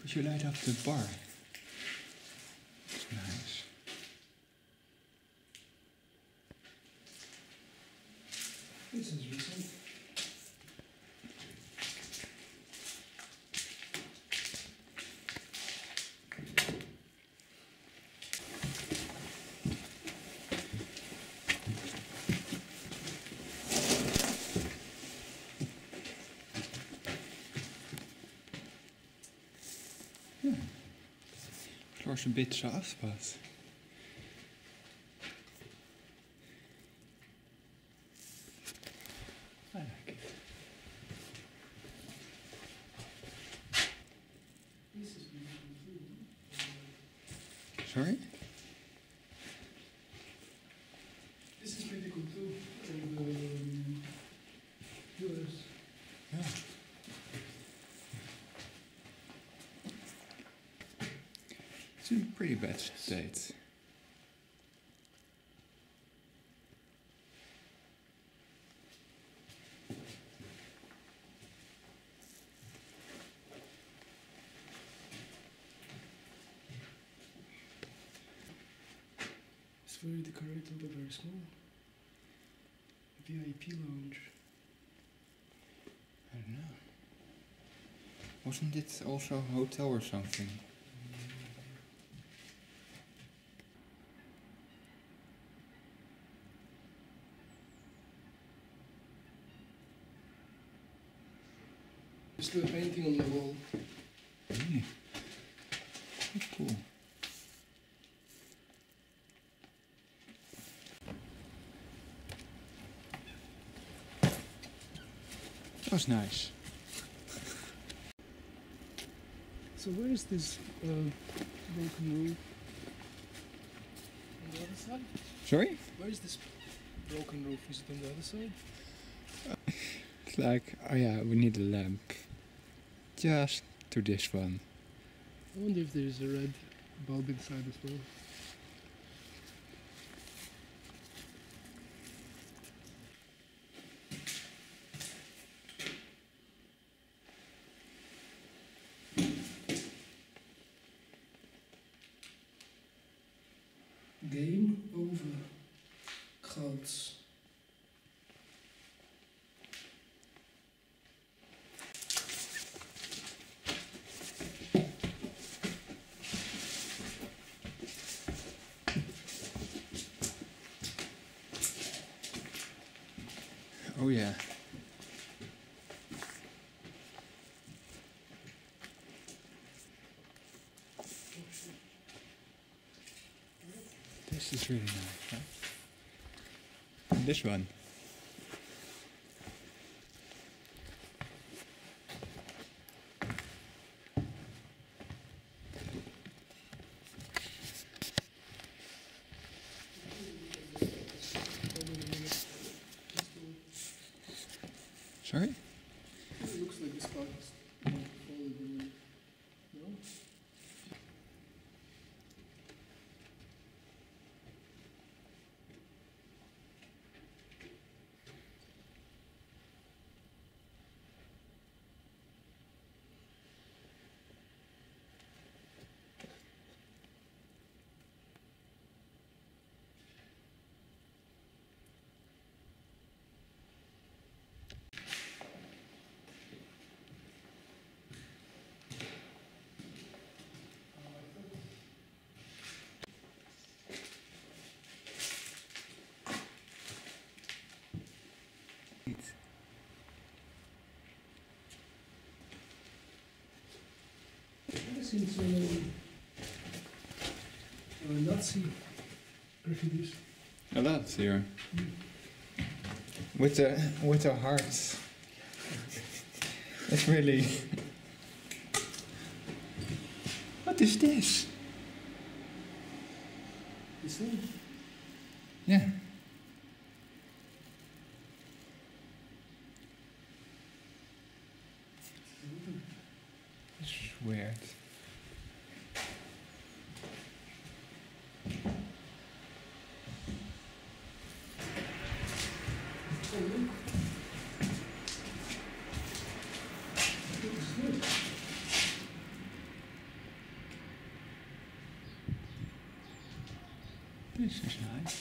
Could you light up the bar? It's nice. This is recent. Floor's a bit soft, but I like it. This is beautiful too. Sorry? This is pretty cool too. And yours. Yeah. It's in pretty bad state. It's very decorated but very small. VIP lounge. I don't know. Wasn't it also a hotel or something? There's still a painting on the wall. Really? Oh, cool. That was nice. So where is this broken roof? On the other side? Sorry? Where is this broken roof? Is it on the other side? It's like, oh yeah, we need a lamp. Just to this one. I wonder if there's a red bulb inside as well. Game over. Gouds. Oh yeah. This is really nice, huh? And this one. Sorry? It looks like this part is falling. No? Ever since Nazi graffitis. A lot here. With the hearts. It's really. What is this? You see? Yeah. It's weird. Oh, look. This is good. This is nice.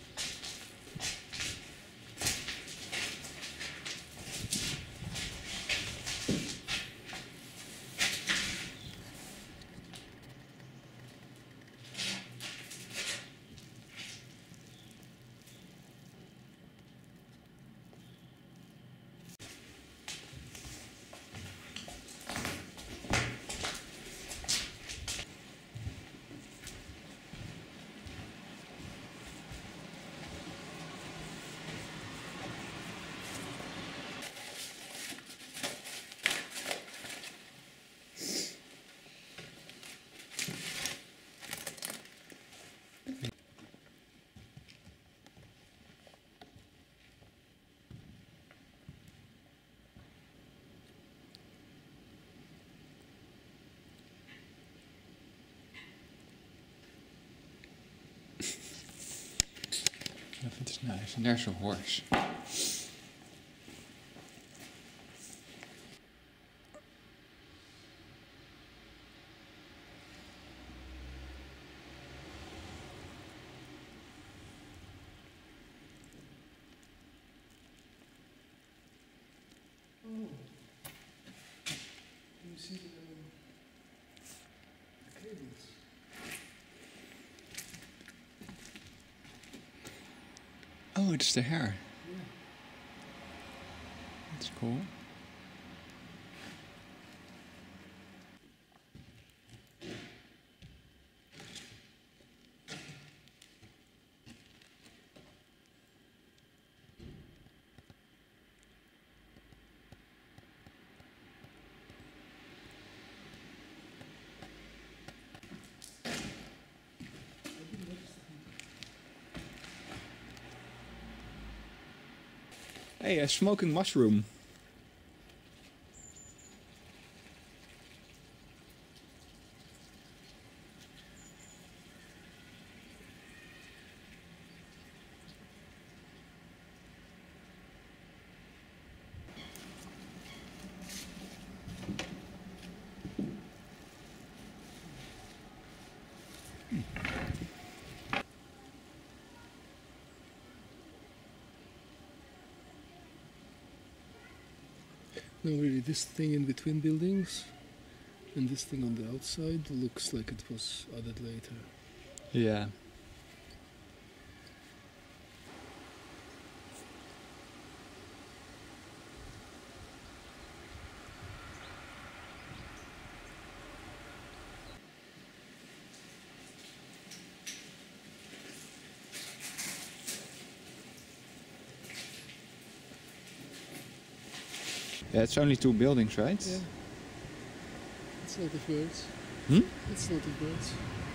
That is nice. And there's a horse. Oh. You see the cables. Oh, it's the hair. Yeah. That's cool. Hey, a smoking mushroom. No, really, this thing in between buildings and this thing on the outside looks like it was added later. Yeah. Yeah, it's only 2 buildings, right? Yeah. It's not of birds. Hmm? It's not of birds.